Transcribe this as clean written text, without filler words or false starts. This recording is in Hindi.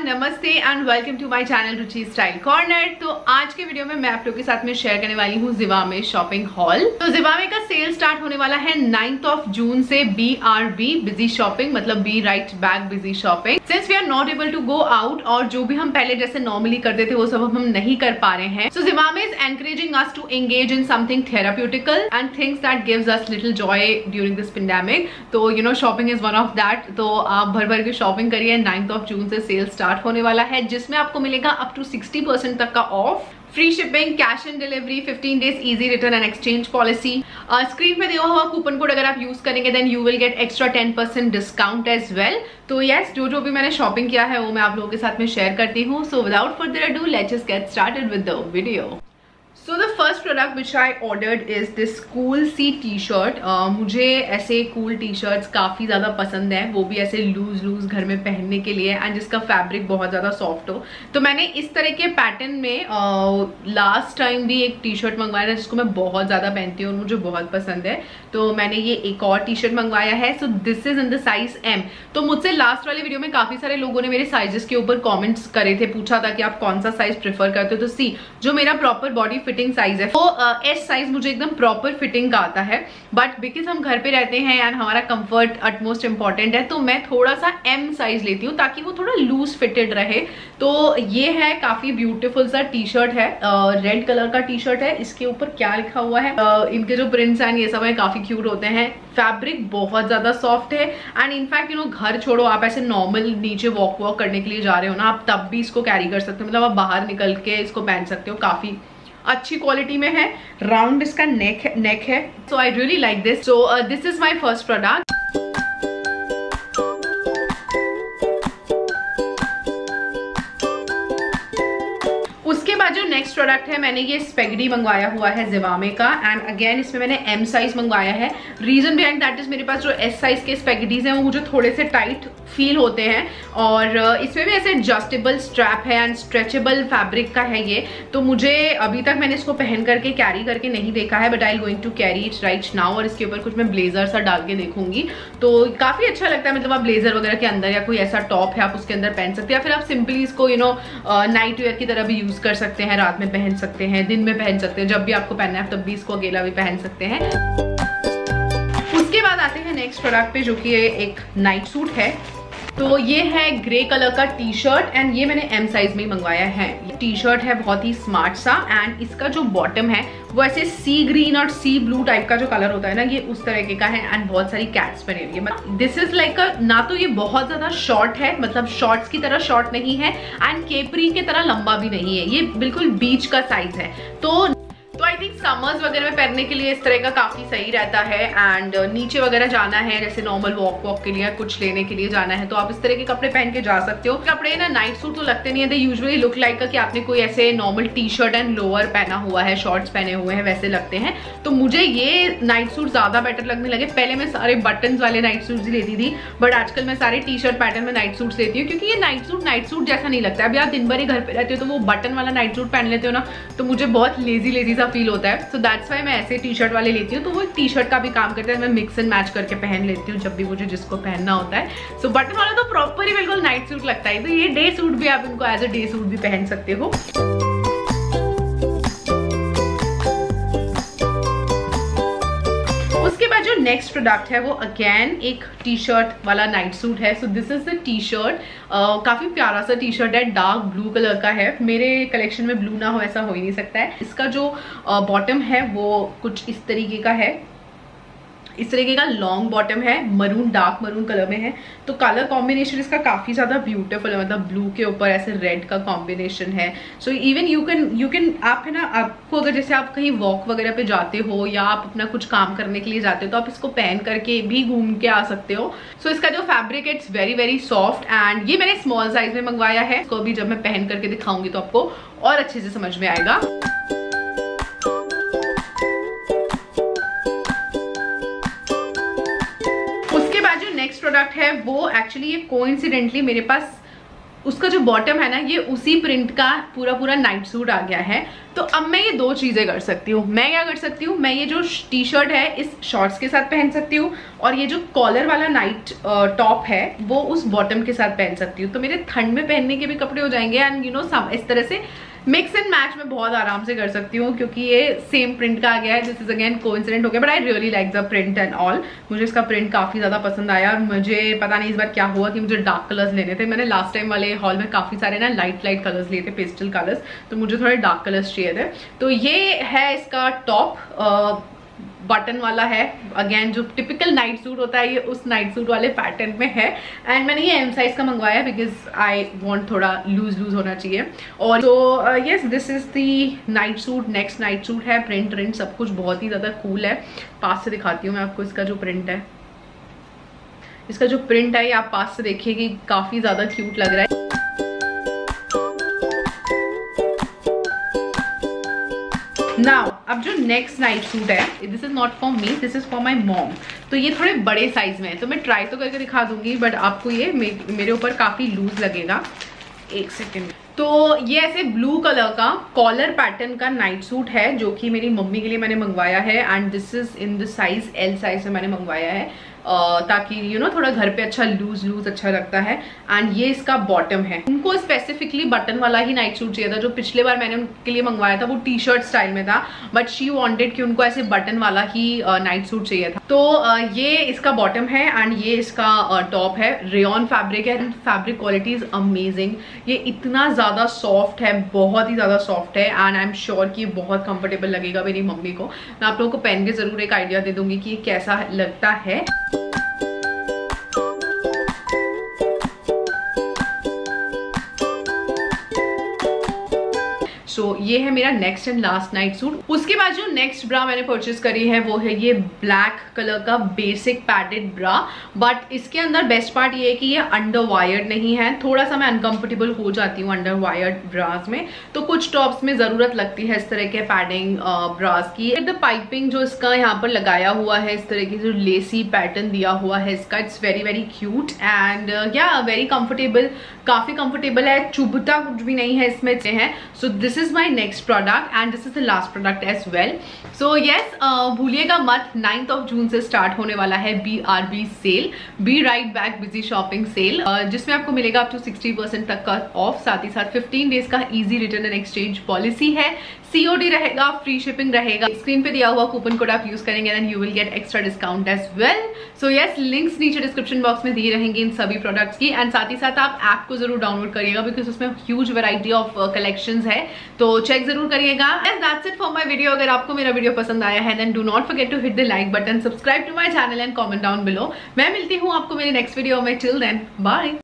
नमस्ते and welcome to my channel Ruchi style corner. तो आज के वीडियो में मैं आप लोगों के साथ में शेयर करने वाली हूँ ज़िवामे शॉपिंग हॉल। तो ज़िवामे का सेल स्टार्ट होने वाला है 9 जून से BRB बिजी शॉपिंग, मतलब B right back busy shopping. Since we are not able to go out और जो भी हम पहले जैसे नॉर्मली करते थे वो सब हम नहीं कर पा रहे हैं। So Zivame is encouraging us to engage in something therapeutical and things that gives us little joy during this pandemic. तो you know shopping is one of that. तो आप भर भर के शॉपिंग करिए। 9 जून से सेल स्टार्ट होने वाला है जिसमें आपको मिलेगा अप टू 60% तक का off, free shipping, cash on delivery, 15 days easy return and exchange policy. Screen पे दिया हुआ कूपन कोड अगर आप यूज करेंगे then you will get extra 10% discount as well. तो यस, जो भी मैंने शॉपिंग किया है वो मैं आप लोगों के साथ में शेयर करती हूँ। So without further ado let's just get started with the video. So the first product which I ordered is this cool सी टी-शर्ट। मुझे ऐसे cool टी-शर्ट्स काफ़ी ज़्यादा पसंद है, वो भी ऐसे लूज घर में पहनने के लिए एंड जिसका फैब्रिक बहुत ज़्यादा सॉफ्ट हो। तो मैंने इस तरह के पैटर्न में लास्ट टाइम भी एक टी-शर्ट मंगवाया था जिसको मैं बहुत ज़्यादा पहनती हूँ और मुझे बहुत पसंद है। तो मैंने ये एक और टी-शर्ट मंगवाया है। So this is in the size M। तो मुझसे लास्ट वाले वीडियो में काफ़ी सारे लोगों ने मेरे साइजेस के ऊपर कॉमेंट्स करे थे, पूछा था कि आप कौन सा साइज प्रेफर करते हो। तो सी, जो मेरा प्रॉपर बॉडी फिटिंग साइज है वो S साइज मुझे एकदम प्रॉपर फिटिंग का आता है, बट बिकॉज हम घर पे रहते हैं एंड हमारा कंफर्ट अटमोस्ट इंपॉर्टेंट है तो मैं थोड़ा सा M साइज लेती हूँ ताकि वो थोड़ा लूज फिटेड रहे। तो ये है काफी ब्यूटीफुल सा टी शर्ट है, रेड कलर का टी शर्ट है। इसके ऊपर क्या लिखा हुआ है, इनके जो प्रिंट्स हैं ये सब है काफी क्यूट होते हैं। फैब्रिक बहुत ज्यादा सॉफ्ट है एंड इनफैक्ट यू नो घर छोड़ो, आप ऐसे नॉर्मल नीचे वॉक करने के लिए जा रहे हो ना, आप तब भी इसको कैरी कर सकते हो, मतलब आप बाहर निकल के इसको पहन सकते हो। काफी अच्छी क्वालिटी में है, राउंड इसका नेक है। So I really like this. So this is my first product. उसके बाद जो नेक्स्ट प्रोडक्ट है, मैंने ये स्पेगेटी मंगवाया हुआ है ज़िवामे का एंड अगेन इसमें मैंने M साइज मंगवाया है। रीजन बिहाइंड दैट इज मेरे पास जो S साइज के स्पेगेटीज हैं वो मुझे थोड़े से टाइट फील होते हैं और इसमें भी ऐसे एडजस्टेबल स्ट्रैप है एंड स्ट्रेचेबल फैब्रिक का है ये। तो मुझे अभी तक मैंने इसको पहन करके कैरी करके नहीं देखा है, but I going to carry it right now. और इसके ऊपर कुछ मैं ब्लेजर सा डाल के देखूंगी तो काफी अच्छा लगता है। मतलब आप ब्लेजर वगैरह के अंदर या कोई ऐसा टॉप है आप उसके अंदर पहन सकते हैं, या फिर आप सिंपली इसको यू नो नाइट वेयर की तरह भी यूज कर सकते हैं, रात में पहन सकते हैं, दिन में पहन सकते हैं, जब भी आपको पहनना है तब भी इसको अकेला भी पहन सकते हैं। उसके बाद आते हैं नेक्स्ट प्रोडक्ट पे जो कि एक नाइट सूट है। तो ये है ग्रे कलर का टी शर्ट एंड ये मैंने M साइज में ही मंगवाया है। ये टी शर्ट है बहुत ही स्मार्ट सा एंड इसका जो बॉटम है वो ऐसे सी ग्रीन और सी ब्लू टाइप का जो कलर होता है ना, ये उस तरह का है एंड बहुत सारी कैट्स बनी हुई है। दिस इज लाइक ना तो ये बहुत ज्यादा शॉर्ट है, मतलब शॉर्ट्स की तरह शॉर्ट नहीं है एंड केपरी की तरह लंबा भी नहीं है, ये बिल्कुल बीच का साइज है। तो आई थिंक समर्स वगैरह में पहनने के लिए इस तरह का काफी सही रहता है एंड नीचे वगैरह जाना है जैसे नॉर्मल वॉक के लिए कुछ लेने के लिए जाना है तो आप इस तरह के कपड़े पहन के जा सकते हो। कपड़े ना नाइट सूट तो लगते नहीं है, दे यूजुअली लुक लाइक कि आपने कोई ऐसे normal t-shirt and lower पहना हुआ है, शॉर्ट्स पहने हुए हैं, वैसे लगते हैं। तो मुझे ये नाइट सूट ज्यादा बेटर लगने लगे। पहले मैं सारे बटन वाले नाइट सूट ही लेती थी, बट आजकल मैं सारे टी शर्ट पैटर्न में नाइट सूट लेती हूँ क्योंकि ये नाइट सूट जैसा नहीं लगता। अभी आप दिन भर ही घर पे रहते हो तो वो बटन वाला नाइट सूट पहन लेते हो ना, तो मुझे बहुत लेजी सा फील होता है। So that's why मैं ऐसे टी शर्ट वाले लेती हूँ। तो वो एक टी शर्ट का भी काम करता है, मैं मिक्स एंड मैच करके पहन लेती हूँ जब भी मुझे जिसको पहनना होता है। सो बटन वाला तो प्रॉपर ही बिल्कुल नाइट सूट लगता है। तो ये डे सूट भी आप इनको एज अ डे सूट भी पहन सकते हो। उसके बाद जो नेक्स्ट प्रोडक्ट है वो अगेन एक टी शर्ट वाला नाइट सूट है। So this is the t-shirt. काफी प्यारा सा टी शर्ट है, डार्क ब्लू कलर का है। मेरे कलेक्शन में ब्लू ना हो ऐसा हो ही नहीं सकता है। इसका जो बॉटम है वो कुछ इस तरीके का है, इस तरीके का लॉन्ग बॉटम है, मरून डार्क मरून कलर में है। तो कलर कॉम्बिनेशन इसका काफी ज्यादा ब्यूटीफुल है, मतलब ब्लू के ऊपर ऐसे रेड का कॉम्बिनेशन है। सो इवन यू कैन आप है ना, आपको अगर जैसे आप कहीं वॉक वगैरह पे जाते हो या आप अपना कुछ काम करने के लिए जाते हो तो आप इसको पहन करके भी घूम के आ सकते हो। सो इसका जो fabric it's very soft and ये मैंने स्मॉल साइज में मंगवाया है। इसको भी जब मैं पहन करके दिखाऊंगी तो आपको और अच्छे से समझ में आएगा। नेक्स्ट प्रोडक्ट है वो एक्चुअली ये कोइंसिडेंटली मेरे पास उसका जो बॉटम है ना ये उसी प्रिंट का पूरा नाइट सूट आ गया है। तो अब मैं ये दो चीजें कर सकती हूँ। मैं क्या कर सकती हूँ, मैं ये जो टी शर्ट है इस शॉर्ट्स के साथ पहन सकती हूँ और ये जो कॉलर वाला नाइट टॉप है वो उस बॉटम के साथ पहन सकती हूँ। तो मेरे ठंड में पहनने के भी कपड़े हो जाएंगे एंड यू नो इस तरह से मिक्स एंड मैच में बहुत आराम से कर सकती हूँ क्योंकि ये सेम प्रिंट का आ गया है। दिस इज अगेन कोइंसिडेंट हो गया but I really like the print and all. मुझे इसका प्रिंट काफी ज्यादा पसंद आया और मुझे पता नहीं इस बार क्या हुआ कि मुझे डार्क कलर्स लेने थे। मैंने लास्ट टाइम वाले हॉल में काफी सारे ना लाइट कलर्स लिए थे, पेस्टल कलर्स, तो मुझे थोड़े डार्क कलर्स चाहिए थे। तो ये है इसका टॉप, बटन वाला है। अगेन जो टिपिकल नाइट सूट होता है ये उस नाइट सूट वाले पैटर्न में है एंड मैंने ये एम साइज का मंगवाया बिकॉज आई वांट थोड़ा लूज होना चाहिए। और तो yes this is the night suit. Next night suit है, प्रिंट सब कुछ बहुत ही ज़्यादा कूल है। पास से दिखाती हूँ मैं आपको इसका जो प्रिंट है। इसका जो प्रिंट है ये आप पास से देखिए कि काफ़ी ज़्यादा क्यूट लग रहा है। नाउ अब जो नेक्स्ट नाइट सूट है, this is not for me, this is for my mom. तो ये थोड़े बड़े साइज में है तो मैं ट्राई तो करके दिखा दूंगी बट आपको ये मेरे ऊपर काफी लूज लगेगा। एक सेकेंड। तो ये ऐसे ब्लू कलर का कॉलर पैटर्न का नाइट सूट है जो कि मेरी मम्मी के लिए मैंने मंगवाया है and this is in the size L size में मैंने मंगवाया है ताकि यू नो थोड़ा घर पे अच्छा लूज अच्छा लगता है। एंड ये इसका बॉटम है। उनको स्पेसिफिकली बटन वाला ही नाइट सूट चाहिए था। जो पिछले बार मैंने उनके लिए मंगवाया था वो टी शर्ट स्टाइल में था बट शी वांटेड कि उनको ऐसे बटन वाला ही नाइट सूट चाहिए था। तो ये इसका बॉटम है एंड ये इसका टॉप है। रेयॉन फैब्रिक है, फैब्रिक क्वालिटी इज अमेजिंग। ये इतना ज्यादा सॉफ्ट है, बहुत ही ज्यादा सॉफ्ट है एंड आई एम श्योर कि ये बहुत कंफर्टेबल लगेगा मेरी मम्मी को। मैं आप लोगों को पहन के जरूर एक आइडिया दे दूंगी कि ये कैसा लगता है। सो ये है मेरा next and last night suit. उसके बाद जो नेक्स्ट ब्रा मैंने परचेज करी है वो है ये ब्लैक कलर का बेसिक पैडेड ब्रा। बट इसके अंदर बेस्ट पार्ट ये है कि ये अंडर वायर्ड नहीं है। थोड़ा सा मैं अनकंफर्टेबल हो जाती हूँ अंडर वायर्ड ब्रास में, तो कुछ टॉप्स में जरूरत लगती है इस तरह के पैडिंग ब्रास की। द पाइपिंग जो इसका यहाँ पर लगाया हुआ है, इस तरह की जो लेसी पैटर्न दिया हुआ है इसका, it's very cute and yeah very comfortable. काफी कंफर्टेबल है, चुभता कुछ भी नहीं है इसमें है। So this is my next product and this is the last product as well. So yes भूलिएगा मत, 9 जून से स्टार्ट होने वाला है BRB sale, B right back busy shopping sale, जिसमें आपको मिलेगा अप टू 60% तक का ऑफ। साथ ही साथ 15 डेज का easy return and exchange policy है। COD रहेगा, फ्री शिपिंग रहेगा। स्क्रीन पे दिया हुआ कूपन कोड आप यूज करेंगे and you will get extra discount as well. So yes links नीचे डिस्क्रिप्शन बॉक्स में दिए रहेंगे इन सभी प्रोडक्ट्स की एंड साथ ही साथ आप ऐप को जरूर डाउनलोड करिएगा बिकॉज उसमें ह्यूज वैरायटी ऑफ कलेक्शंस है, तो चेक जरूर करिएगा। That's it for my video. अगर आपको मेरा वीडियो पसंद आया है then do not forget to hit the like button, subscribe to my channel and comment down below. मैं मिलती हूँ आपको मेरे नेक्स्ट वीडियो में। Till then bye.